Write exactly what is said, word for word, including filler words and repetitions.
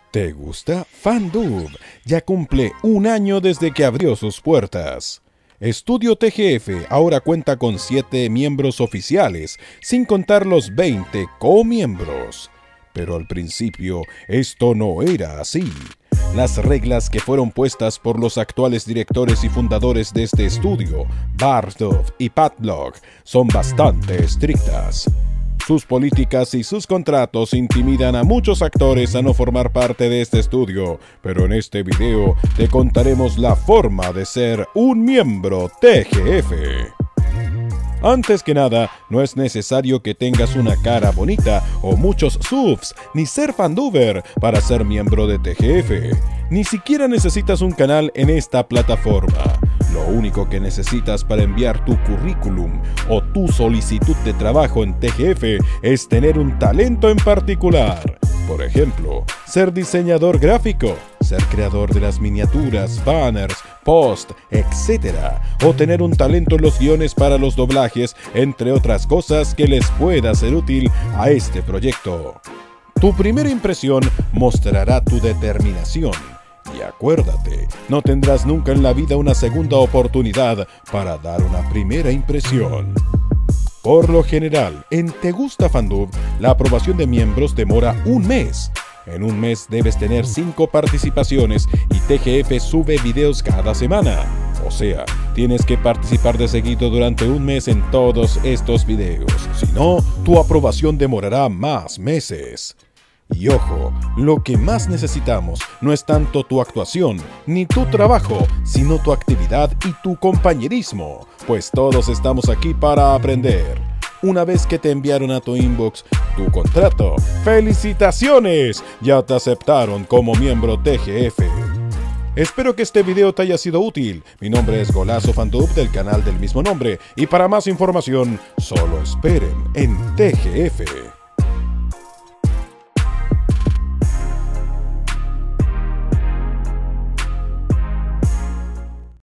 ¿Te gusta? FanDub ya cumple un año desde que abrió sus puertas. Estudio T G F ahora cuenta con siete miembros oficiales, sin contar los veinte comiembros. Pero al principio esto no era así. Las reglas que fueron puestas por los actuales directores y fundadores de este estudio, Bartov y Patlock, son bastante estrictas. Sus políticas y sus contratos intimidan a muchos actores a no formar parte de este estudio, pero en este video te contaremos la forma de ser un miembro T G F. Antes que nada, no es necesario que tengas una cara bonita o muchos subs, ni ser fanduber para ser miembro de T G F. Ni siquiera necesitas un canal en esta plataforma. Lo único que necesitas para enviar tu currículum o tu solicitud de trabajo en T G F es tener un talento en particular. Por ejemplo, ser diseñador gráfico, ser creador de las miniaturas, banners, post, etcétera. O tener un talento en los guiones para los doblajes, entre otras cosas que les pueda ser útil a este proyecto. Tu primera impresión mostrará tu determinación. Y acuérdate, no tendrás nunca en la vida una segunda oportunidad para dar una primera impresión. Por lo general, en Te Gusta FanDub, la aprobación de miembros demora un mes. En un mes debes tener cinco participaciones y T G F sube videos cada semana. O sea, tienes que participar de seguido durante un mes en todos estos videos. Si no, tu aprobación demorará más meses. Y ojo, lo que más necesitamos no es tanto tu actuación ni tu trabajo, sino tu actividad y tu compañerismo, pues todos estamos aquí para aprender. Una vez que te enviaron a tu inbox tu contrato, ¡felicitaciones! Ya te aceptaron como miembro T G F. Espero que este video te haya sido útil. Mi nombre es Golazo FanDub del canal del mismo nombre y para más información, solo esperen en T G F.